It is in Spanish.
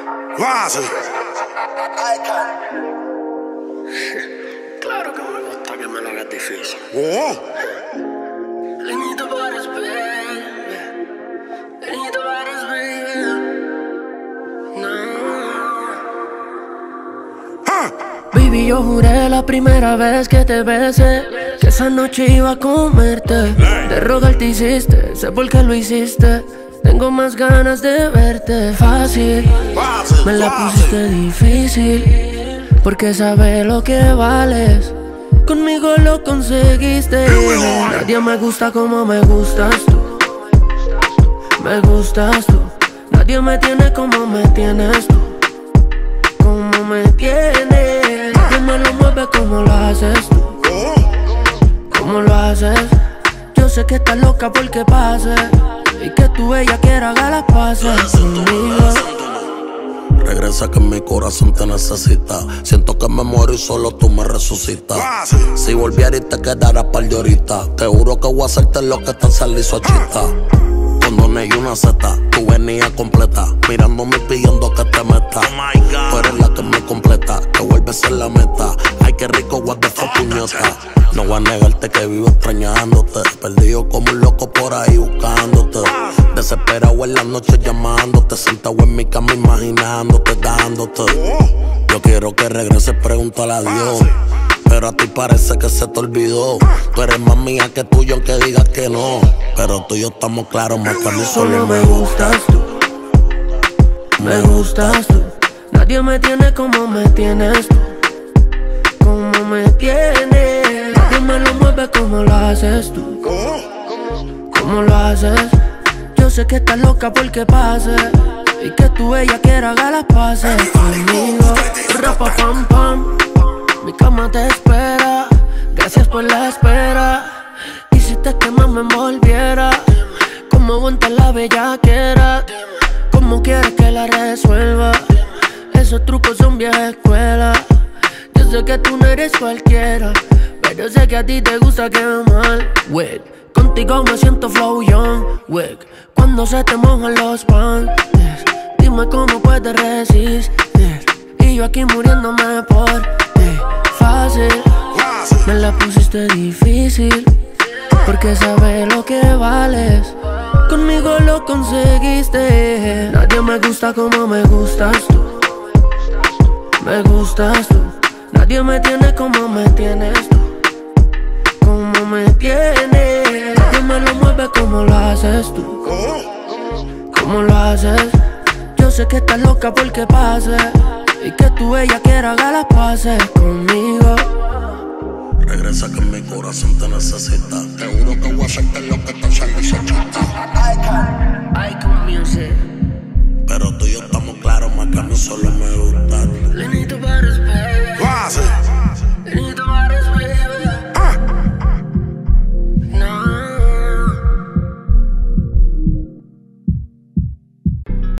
Base. Claro que me gusta que me lo hagas difícil. Oh. Leñito pares, baby. Leñito pares, baby. No. Baby, yo juré la primera vez que te besé que esa noche iba a comerte. De rogar te hiciste, sé por qué lo hiciste. Tengo más ganas de verte. Fácil, me la pusiste difícil, porque sabes lo que vales. Conmigo lo conseguiste. Nadie me gusta como me gustas tú. Me gustas tú. Nadie me tiene como me tienes tú. Como me tienes. Nadie me lo mueve como lo haces tú. Como lo haces. Yo sé que estás loca porque pase y que tu ella quiera haga las paces conmigo. Regresa que mi corazón te necesita. Siento que me muero y solo tú me resucitas. Si volviera y te quedara par de horitas, te juro que voy a hacerte lo que te hizo chita. Condones y una seta, tú venías completa, mirándome y pidiendo que te meta. Tú eres la que me completa, que vuelve a ser la meta. Ay, qué rico, what the fuck, puñeta. No voy a negarte que vivo extrañándote, perdido como un loco por ahí buscándote. Desesperado en las noches llamándote, sentado en mi cama imaginándote, dándote. Yo quiero que regreses, pregúntale a Dios, pero a ti parece que se te olvidó. Tú eres más mía que tuyo aunque digas que no, pero tú y yo estamos claros, más que a mí solo me gustas tú. Me gustas tú. Nadie me tiene como me tienes tú. Como me tienes. Nadie me lo mueve como lo haces tú. Como lo haces. Yo sé que estás loca porque pase y que tu ella quiera haga las paces conmigo. Rapa pam pam. Mi cama te espera. Gracias por la espera. Hiciste que más me envolviera. Como aguanta la bellaquera. ¿Cómo quieres que la resuelva? Esos trucos son vieja escuela. Yo sé que tú no eres cualquiera, pero sé que a ti te gusta quemar. Contigo me siento flow young. Cuando se te mojan los panties, dime cómo puedes resistir. Y yo aquí muriéndome por ti. Fácil, me la pusiste difícil, porque sabes lo que vales. Conmigo lo conseguiste. Nadie me gusta como me gustas tú. Me gustas tú. Nadie me tiene como me tienes tú. Como me tienes. Nadie me lo mueve como lo haces tú. Como lo haces. Yo sé que estás loca porque pase y que tu ella quiera haga las paces conmigo. Regresa que mi corazón te necesita. Te juro que voy a hacerte lo que te hizo chita.